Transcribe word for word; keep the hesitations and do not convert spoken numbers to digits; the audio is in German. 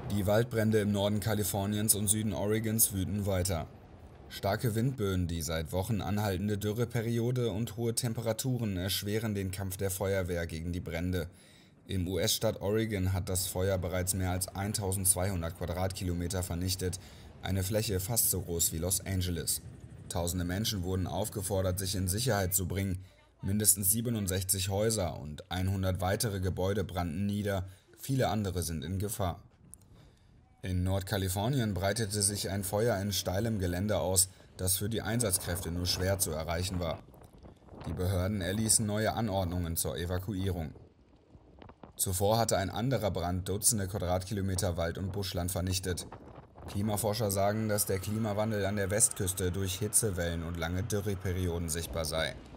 Die Waldbrände im Norden Kaliforniens und Süden Oregons wüten weiter. Starke Windböen, die seit Wochen anhaltende Dürreperiode und hohe Temperaturen erschweren den Kampf der Feuerwehr gegen die Brände. Im U S-Staat Oregon hat das Feuer bereits mehr als eintausendzweihundert Quadratkilometer vernichtet, eine Fläche fast so groß wie Los Angeles. Tausende Menschen wurden aufgefordert, sich in Sicherheit zu bringen. Mindestens siebenundsechzig Häuser und hundert weitere Gebäude brannten nieder, viele andere sind in Gefahr. In Nordkalifornien breitete sich ein Feuer in steilem Gelände aus, das für die Einsatzkräfte nur schwer zu erreichen war. Die Behörden erließen neue Anordnungen zur Evakuierung. Zuvor hatte ein anderer Brand Dutzende Quadratkilometer Wald und Buschland vernichtet. Klimaforscher sagen, dass der Klimawandel an der Westküste durch Hitzewellen und lange Dürreperioden sichtbar sei.